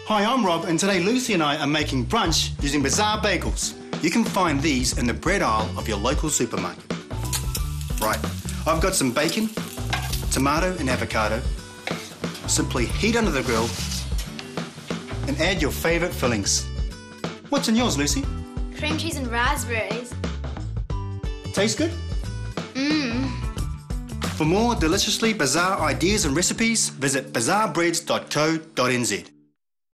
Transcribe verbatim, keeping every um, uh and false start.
Hi, I'm Rob, and today Lucy and I are making brunch using Bazaar Bagels. You can find these in the bread aisle of your local supermarket. Right, I've got some bacon, tomato and avocado. Simply heat under the grill and add your favourite fillings. What's in yours, Lucy? Cream cheese and raspberries. Tastes good? Mmm. For more deliciously Bazaar ideas and recipes, visit bazaar breads dot co dot n z.